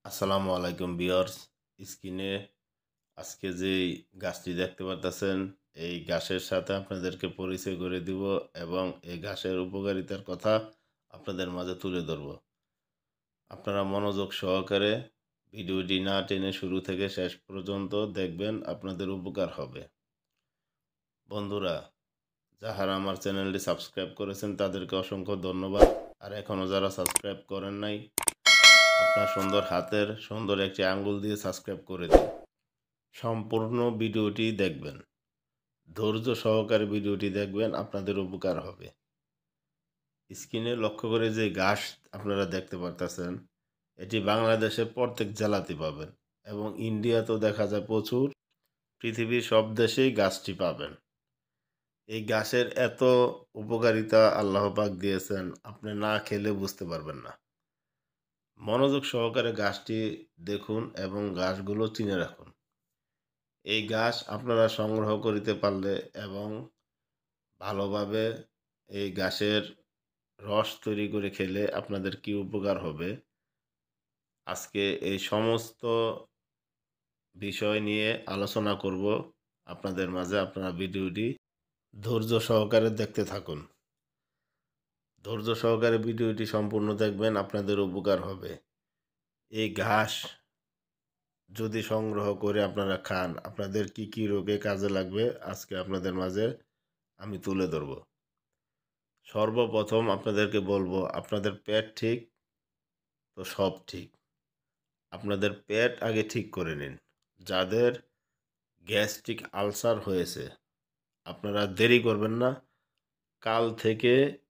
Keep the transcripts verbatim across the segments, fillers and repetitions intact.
আসসালামু আলাইকুম ভিউয়ার্স। স্ক্রিনে আজকে যেই গাছটি দেখতে পারতেছেন, এই গাছের সাথে আপনাদেরকে পরিচয় করে দিব এবং এই গাছের উপকারিতার কথা আপনাদের মাঝে তুলে ধরব। আপনারা মনোযোগ সহকারে ভিডিওটি না টেনে শুরু থেকে শেষ পর্যন্ত দেখবেন, আপনাদের উপকার হবে। বন্ধুরা, যাহারা আমার চ্যানেলটি সাবস্ক্রাইব করেছেন তাদেরকে অসংখ্য ধন্যবাদ। আর এখনও যারা সাবস্ক্রাইব করেন নাই, আপনার সুন্দর হাতের সুন্দর একটি আঙ্গুল দিয়ে সাবস্ক্রাইব করে দিন। সম্পূর্ণ ভিডিওটি দেখবেন, ধৈর্য সহকারে ভিডিওটি দেখবেন, আপনাদের উপকার হবে। স্ক্রিনে লক্ষ্য করে যে গাছ আপনারা দেখতে পারতেছেন, এটি বাংলাদেশে প্রত্যেক জেলাতে পাবেন এবং ইন্ডিয়াতেও দেখা যায় প্রচুর। পৃথিবীর সব দেশেই গাছটি পাবেন। এই গাছের এত উপকারিতা আল্লাহ পাক দিয়েছেন, আপনি না খেলে বুঝতে পারবেন না। মনোযোগ সহকারে গাছটি দেখুন এবং গাছগুলো চিনে রাখুন। এই গাছ আপনারা সংগ্রহ করিতে পারলে এবং ভালোভাবে এই গাছের রস তৈরি করে খেলে আপনাদের কি উপকার হবে, আজকে এই সমস্ত বিষয় নিয়ে আলোচনা করব আপনাদের মাঝে। আপনারা ভিডিওটি ধৈর্য সহকারে দেখতে থাকুন। ধৈর্য সহকারে ভিডিওটি সম্পূর্ণ দেখবেন, আপনাদের উপকার হবে। এই ঘাস যদি সংগ্রহ করে আপনারা খান, আপনাদের কি কি রোগে কাজে লাগবে আজকে আপনাদের মাঝে আমি তুলে ধরব। সর্বপ্রথম আপনাদেরকে বলবো, আপনাদের পেট ঠিক তো সব ঠিক। আপনাদের পেট আগে ঠিক করে নিন। যাদের গ্যাস্ট্রিক আলসার হয়েছে, আপনারা দেরি করবেন না, কাল থেকে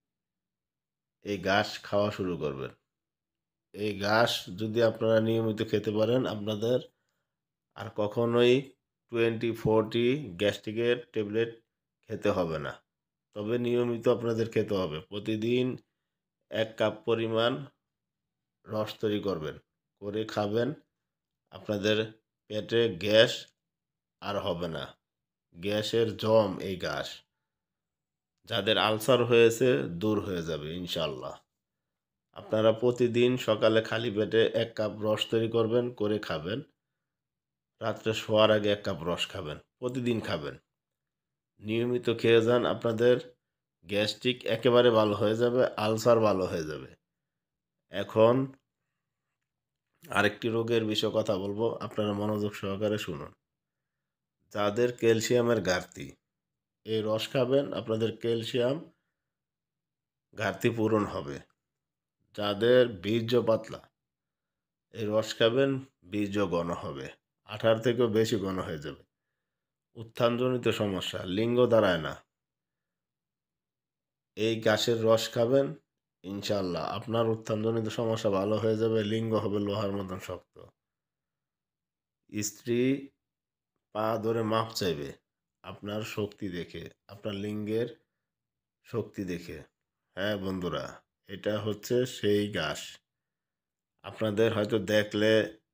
এই ঘাস খাওয়া শুরু করবেন। এই ঘাস যদি আপনারা নিয়মিত খেতে পারেন, আপনাদের আর কখনোই টোয়েন্টি ফোরটি গ্যাস্ট্রিকের ট্যাবলেট খেতে হবে না। তবে নিয়মিত আপনাদের খেতে হবে। প্রতিদিন এক কাপ পরিমাণ রস তৈরি করবেন, করে খাবেন। আপনাদের পেটে গ্যাস আর হবে না। গ্যাসের জম এই ঘাস, যাদের আলসার হয়েছে দূর হয়ে যাবে ইনশাল্লাহ। আপনারা প্রতিদিন সকালে খালি পেটে এক কাপ রস তৈরি করবেন, করে খাবেন। রাত্রে শোয়ার আগে এক কাপ রস খাবেন, প্রতিদিন খাবেন। নিয়মিত খেয়ে যান, আপনাদের গ্যাস্ট্রিক একেবারে ভালো হয়ে যাবে, আলসার ভালো হয়ে যাবে। এখন আরেকটি রোগের বিষয়ে কথা বলবো, আপনারা মনোযোগ সহকারে শুনুন। যাদের ক্যালসিয়ামের ঘাটতি, এই রস খাবেন, আপনাদের ক্যালসিয়াম ঘাটতি পূরণ হবে। যাদের বীর্য পাতলা, এই রস খাবেন, বীর্য ঘন হবে, আঠার থেকেও বেশি ঘন হয়ে যাবে। উত্থানজনিত সমস্যা, লিঙ্গ দাঁড়ায় না, এই গাছের রস খাবেন, ইনশাল্লাহ আপনার উত্থানজনিত সমস্যা ভালো হয়ে যাবে, লিঙ্গ হবে লোহার মতন শক্ত। স্ত্রী পা ধরে মাপ চাইবে আপনার শক্তি দেখে, আপনার লিঙ্গের শক্তি দেখে। হ্যাঁ বন্ধুরা, এটা হচ্ছে সেই গাছ। আপনাদের হয়তো দেখলে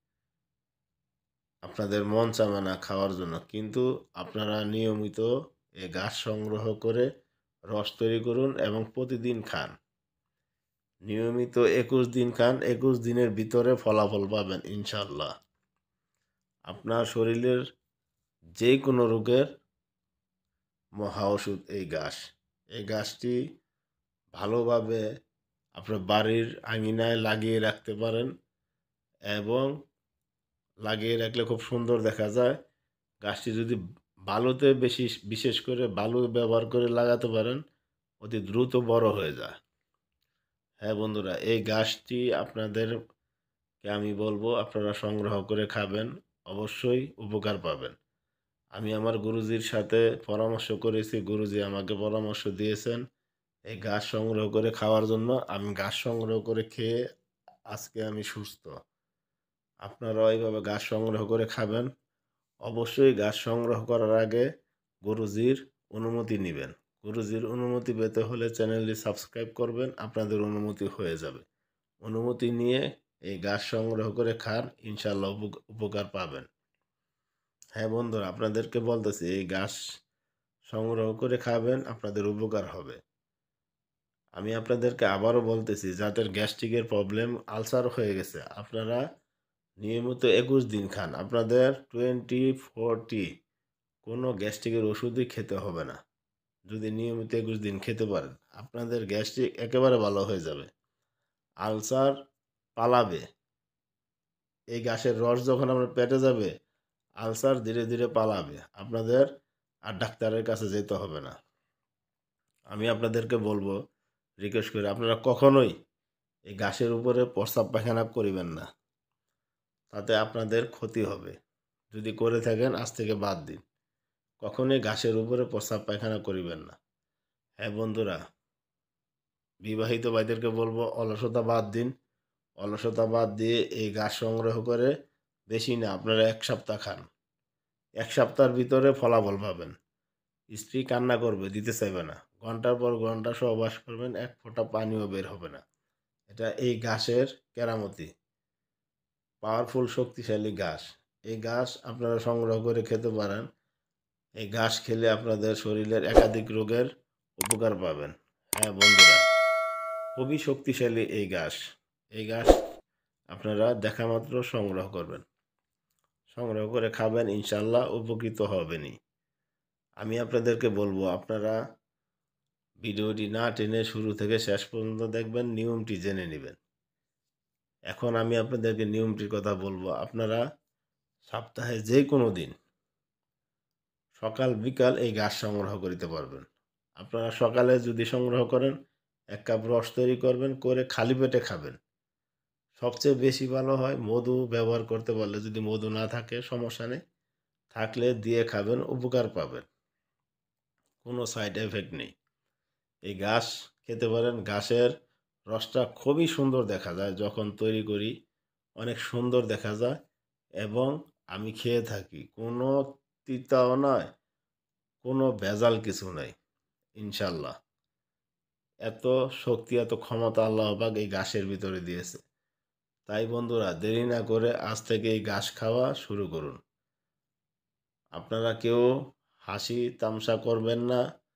আপনাদের মন চাবে না খাওয়ার জন্য, কিন্তু আপনারা নিয়মিত এই গাছ সংগ্রহ করে রস তৈরি করুন এবং প্রতিদিন খান। নিয়মিত একুশ দিন খান, একুশ দিনের ভিতরে ফলাফল পাবেন ইনশাল্লাহ। আপনার শরীরের যে কোনো রোগের মহা ওষুধ এই গাছ। এই গাছটি ভালোভাবে আপনার বাড়ির আঙিনায় লাগিয়ে রাখতে পারেন এবং লাগিয়ে রাখলে খুব সুন্দর দেখা যায়। গাছটি যদি বালুতে বেশি, বিশেষ করে বালু ব্যবহার করে লাগাতে পারেন, অতি দ্রুত বড় হয়ে যায়। হ্যাঁ বন্ধুরা, এই গাছটি আপনাদেরকে আমি বলবো আপনারা সংগ্রহ করে খাবেন, অবশ্যই উপকার পাবেন। আমি আমার গুরুজির সাথে পরামর্শ করেছি, গুরুজি আমাকে পরামর্শ দিয়েছেন এই গাছ সংগ্রহ করে খাওয়ার জন্য। আমি গাছ সংগ্রহ করে খেয়ে আজকে আমি সুস্থ। আপনারা এইভাবে গাছ সংগ্রহ করে খাবেন। অবশ্যই গাছ সংগ্রহ করার আগে গুরুজির অনুমতি নেবেন। গুরুজির অনুমতি পেতে হলে চ্যানেলটি সাবস্ক্রাইব করবেন, আপনাদের অনুমতি হয়ে যাবে। অনুমতি নিয়ে এই গাছ সংগ্রহ করে খান, ইনশাল্লাহ উপকার পাবেন। হ্যাঁ বন্ধুরা, আপনাদেরকে বলতেছি এই গাছ সংগ্রহ করে খাবেন, আপনাদের উপকার হবে। আমি আপনাদেরকে আবারও বলতেছি, যাদের গ্যাস্ট্রিকের প্রবলেম, আলসার হয়ে গেছে, আপনারা নিয়মিত একুশ দিন খান, আপনাদের টোয়েন্টি ফোরটি কোনো গ্যাস্ট্রিকের ওষুধই খেতে হবে না। যদি নিয়মিত একুশ দিন খেতে পারেন আপনাদের গ্যাস্ট্রিক একেবারে ভালো হয়ে যাবে। আলসার পালাবে। এই গাছের রস যখন আপনার পেটে যাবে আলসার ধীরে ধীরে পালাবে, আপনাদের আর ডাক্তারের কাছে যেতে হবে না। আমি আপনাদেরকে বলবো, রিকোয়েস্ট করে, আপনারা কখনোই এই ঘাসের উপরে প্রস্রাব পায়খানা করিবেন না, তাতে আপনাদের ক্ষতি হবে। যদি করে থাকেন আজ থেকে বাদ দিন, কখনোই ঘাসের উপরে প্রস্রাব পায়খানা করিবেন না। হ্যাঁ বন্ধুরা, বিবাহিত ভাইদেরকে বলবো অলসতা বাদ দিন। অলসতা বাদ দিয়ে এই ঘাস সংগ্রহ করে, বেশি না আপনারা এক সপ্তাহ খান, এক সপ্তাহের ভিতরে ফলাফল পাবেন। স্ত্রী কান্না করবে, দিতে চাইবে না, ঘন্টার পর ঘন্টা সহবাস করবেন, এক ফোঁটা পানিও বের হবে না। এটা এই ঘাসের কেরামতি, পাওয়ারফুল শক্তিশালী ঘাস। এই ঘাস আপনারা সংগ্রহ করে খেতে পারেন। এই ঘাস খেলে আপনাদের শরীরের একাধিক রোগের উপকার পাবেন। হ্যাঁ বন্ধুরা, খুবই শক্তিশালী এই ঘাস। এই ঘাস আপনারা দেখা মাত্র সংগ্রহ করবেন, সংগ্রহ করে খাবেন, ইনশাল্লাহ উপকৃত হবেনই। আমি আপনাদেরকে বলবো আপনারা ভিডিওটি না টেনে শুরু থেকে শেষ পর্যন্ত দেখবেন, নিয়মটি জেনে নেবেন। এখন আমি আপনাদেরকে নিয়মটির কথা বলবো। আপনারা সপ্তাহে যে কোনো দিন সকাল বিকাল এই ঘাস সংগ্রহ করিতে পারবেন। আপনারা সকালে যদি সংগ্রহ করেন এক কাপ রস তৈরি করবেন, করে খালি পেটে খাবেন। সবচেয়ে বেশি ভালো হয় মধু ব্যবহার করতে পারলে, যদি মধু না থাকে সমস্যা নেই, থাকলে দিয়ে খাবেন, উপকার পাবেন, কোনো সাইড এফেক্ট নেই। এই ঘাস খেতে পারেন। ঘাসের রসটা খুবই সুন্দর দেখা যায়, যখন তৈরি করি অনেক সুন্দর দেখা যায়, এবং আমি খেয়ে থাকি, কোনো তিতাও নয়, কোনো ভেজাল কিছু নাই, ইনশাল্লাহ। এত শক্তি, এত ক্ষমতা আল্লাহ পাক এই ঘাসের ভিতরে দিয়েছে। তাই বন্ধুরা, দেরি না করে আজ থেকে এই ঘাস খাওয়া শুরু করুন। আপনারা কেউ হাসি তামাশা করবেন না,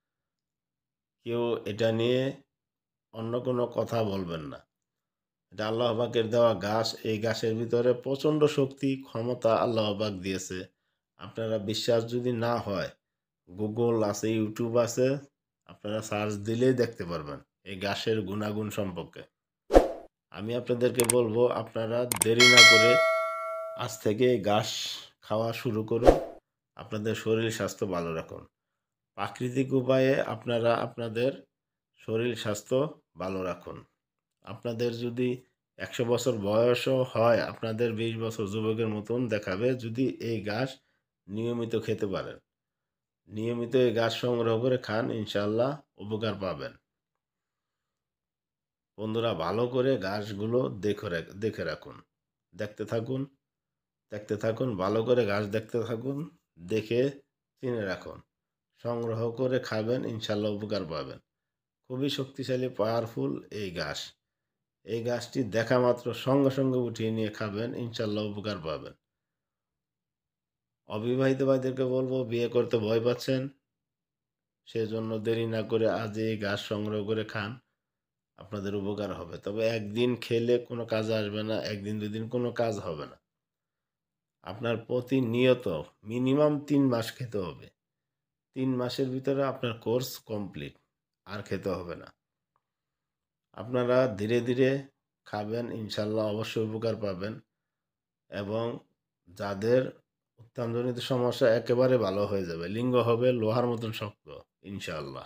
কেউ এটা নিয়ে অন্য কোনো কথা বলবেন না। এটা আল্লাহ পাকের দেওয়া ঘাস। এই ঘাসের ভিতরে প্রচণ্ড শক্তি, ক্ষমতা আল্লাহ পাক দিয়েছে। আপনারা বিশ্বাস যদি না হয়, গুগল আছে, ইউটিউব আছে, আপনারা সার্চ দিলেই দেখতে পারবেন এই ঘাসের গুণাগুণ সম্পর্কে। আমি আপনাদেরকে বলবো আপনারা দেরি না করে আজ থেকে এই ঘাস খাওয়া শুরু করুন, আপনাদের শরীর স্বাস্থ্য ভালো রাখুন। প্রাকৃতিক উপায়ে আপনারা আপনাদের শরীর স্বাস্থ্য ভালো রাখুন। আপনাদের যদি একশো বছর বয়সও হয়, আপনাদের বিশ বছর যুবকের মতন দেখাবে যদি এই ঘাস নিয়মিত খেতে পারেন। নিয়মিত এই ঘাস সংগ্রহ করে খান, ইনশাল্লাহ উপকার পাবেন। বন্ধুরা, ভালো করে ঘাসগুলো দেখে দেখে রাখুন, দেখতে থাকুন, দেখতে থাকুন, ভালো করে ঘাস দেখতে থাকুন, দেখে চিনে রাখুন, সংগ্রহ করে খাবেন, ইনশাল্লাহ উপকার পাবেন। খুবই শক্তিশালী, পাওয়ারফুল এই ঘাস। এই গাছটি দেখা মাত্র সঙ্গে সঙ্গে উঠিয়ে নিয়ে খাবেন, ইনশাল্লাহ উপকার পাবেন। অবিবাহিত ভাইদেরকে বলবো, বিয়ে করতে ভয় পাচ্ছেন, সেজন্য দেরি না করে আজ এই গাছ সংগ্রহ করে খান, আপনাদের উপকার হবে। তবে একদিন খেলে কোনো কাজে আসবে না, একদিন দুদিন কোনো কাজ হবে না। আপনার প্রতিনিয়ত মিনিমাম তিন মাস খেতে হবে। তিন মাসের ভিতরে আপনার কোর্স কমপ্লিট, আর খেতে হবে না। আপনারা ধীরে ধীরে খাবেন, ইনশাল্লাহ অবশ্যই উপকার পাবেন। এবং যাদের উত্থানজনিত সমস্যা একেবারে ভালো হয়ে যাবে, লিঙ্গ হবে লোহার মতন শক্ত, ইনশাআল্লাহ।